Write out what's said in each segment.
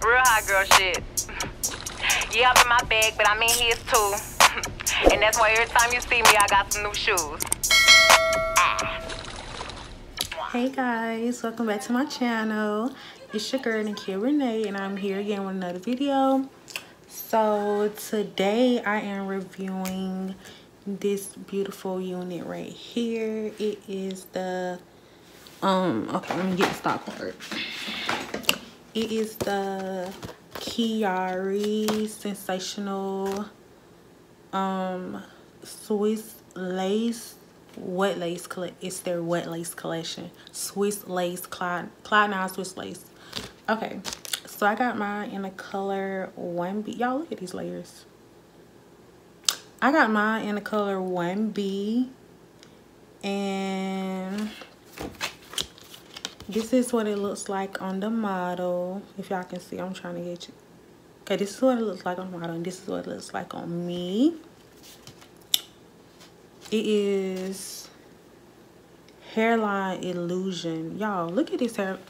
Real hot girl shit. Yeah, I'm in my bag, but I'm in his too. And that's why every time you see me, I got some new shoes. Hey guys, welcome back to my channel. It's your girl Nikia Renee, and I'm here again with another video. So today I am reviewing this beautiful unit right here. It is the okay, let me get the stock card. It is the Chiari Sensational Swiss lace wet lace collection. It's their wet lace collection. Swiss lace, Clyde Now Swiss lace. Okay, so I got mine in the color 1B. Y'all look at these layers. I got mine in the color 1B, and this is what it looks like on the model. If y'all can see, I'm trying to get you. Okay, this is what it looks like on the model, and this is what it looks like on me. It is Hairline Illusion. Y'all, look at this hair.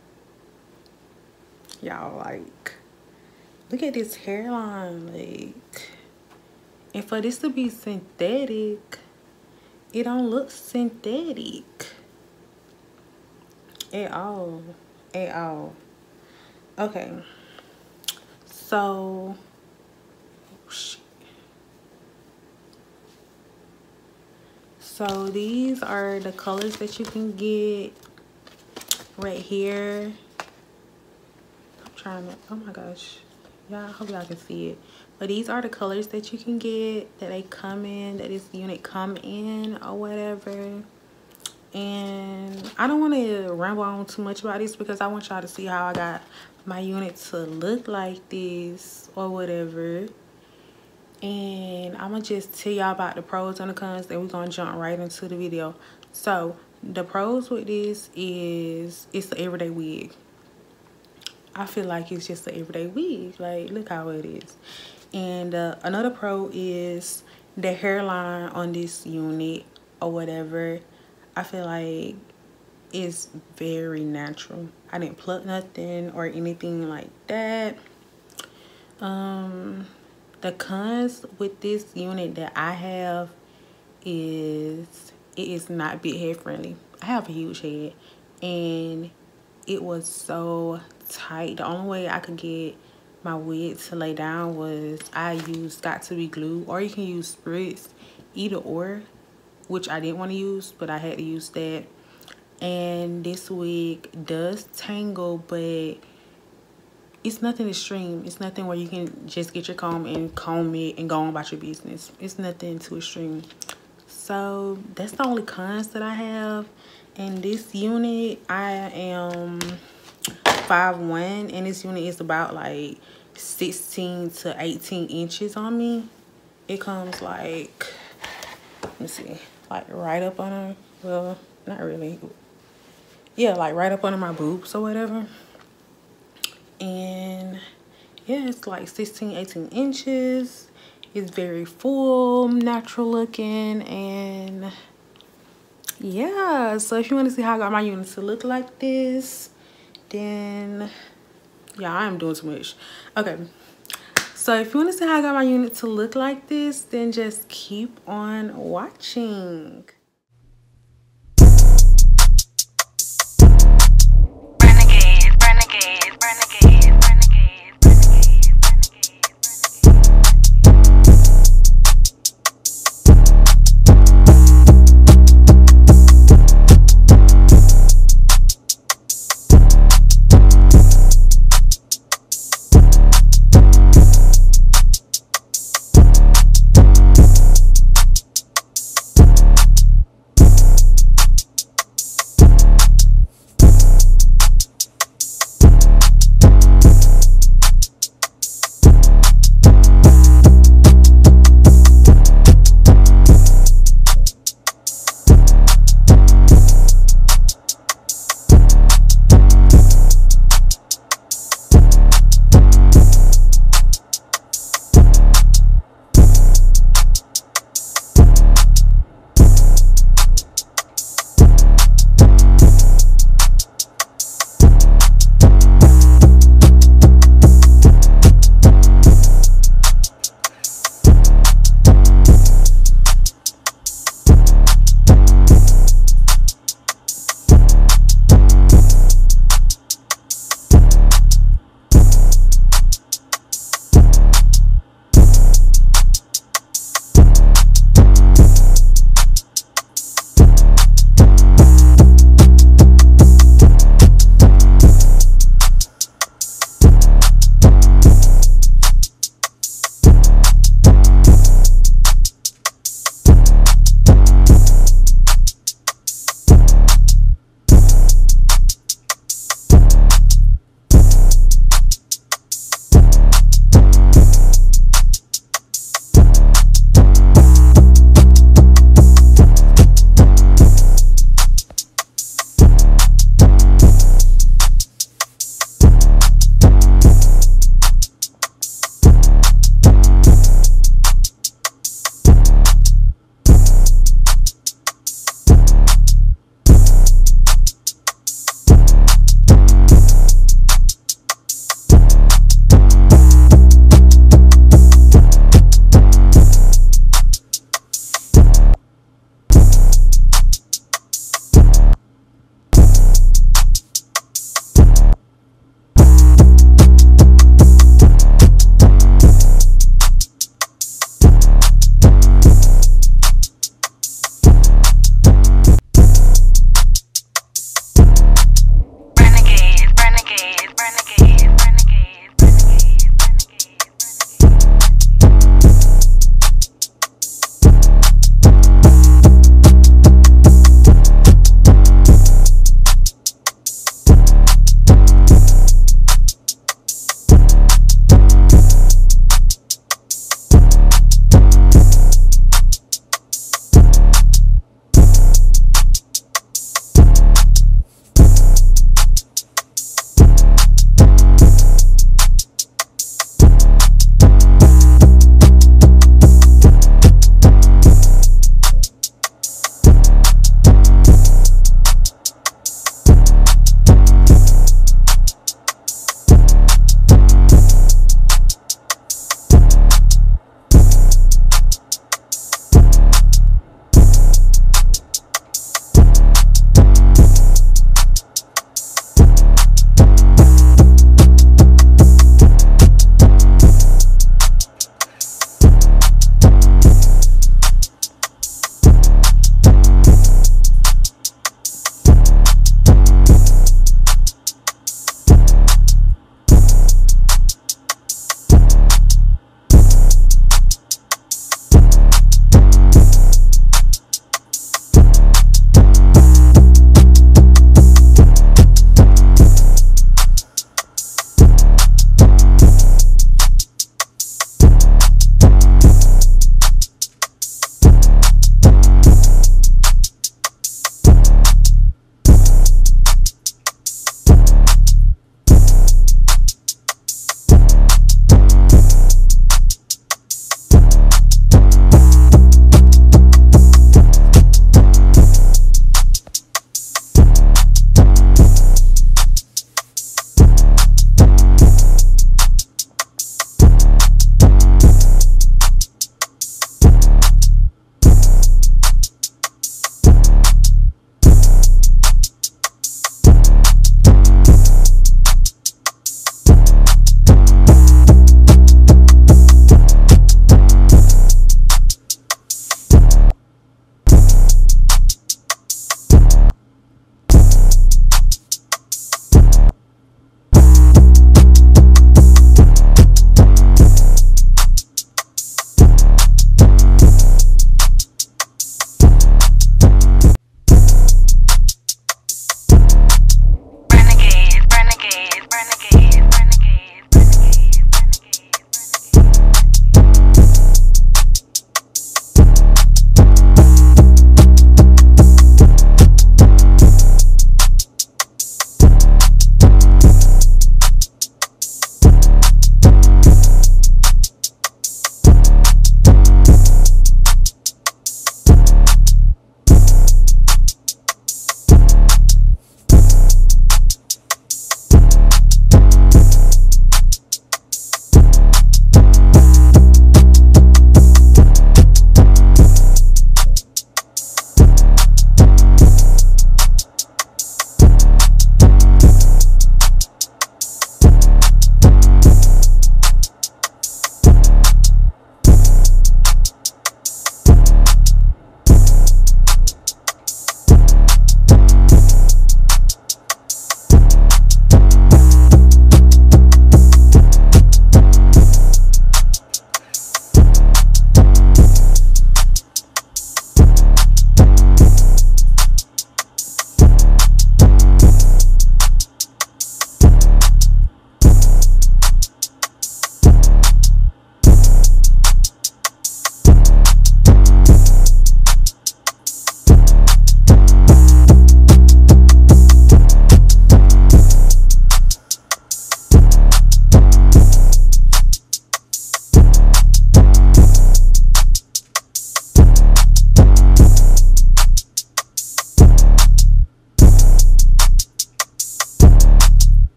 Y'all, like, look at this hairline. Like, and for this to be synthetic, it don't look synthetic at all. At all. Okay. So, so these are the colors that you can get right here. I'm trying to, oh my gosh, y'all, I hope y'all can see it. But these are the colors that you can get, that they come in, that this unit come in or whatever. And I don't want to ramble on too much about this because I want y'all to see how I got my unit to look like this or whatever. And I'm gonna just tell y'all about the pros and the cons, then we're gonna jump right into the video. So the pros with this is it's an everyday wig. I feel like it's just an everyday wig. Like, look how it is. And another pro is the hairline on this unit or whatever. I feel like it's very natural. I didn't pluck nothing or anything like that. The cons with this unit that I have is it is not big head friendly. I have a huge head, and it was so tight. The only way I could get my wig to lay down was I used Got2b glue, or you can use spritz, either or, which I didn't want to use, but I had to use that. And this wig does tangle, but it's nothing extreme. It's nothing where you can just get your comb and comb it and go on about your business. It's nothing too extreme. So that's the only cons that I have. And this unit, I am 5'1", and this unit is about like 16 to 18 inches on me. It comes like, let me see, like right up on her. Well, not really. Yeah, like right up under my boobs or whatever. And yeah, it's like 16, 18 inches. It's very full, natural looking, and yeah. So if you want to see how I got my unit to look like this, then yeah, I am doing too much. Okay, so if you want to see how I got my unit to look like this, then just keep on watching.